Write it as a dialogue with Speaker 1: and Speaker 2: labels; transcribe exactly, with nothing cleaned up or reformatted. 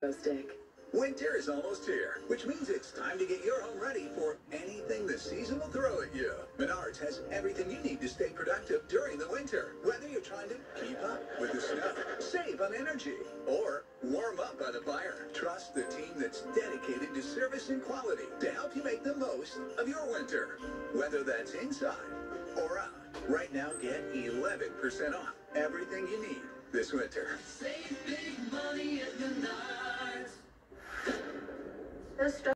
Speaker 1: stick.
Speaker 2: Winter is almost here, which means it's time to get your home ready for anything the season will throw at you. Menards has everything you need to stay productive during the winter. Whether you're trying to keep up with the snow, save on energy, or warm up by the fire, trust the team that's dedicated to service and quality to help you make the most of your winter. Whether that's inside or out. Right now, get eleven percent off everything you need this winter.
Speaker 3: Save big money at Menards.
Speaker 1: Those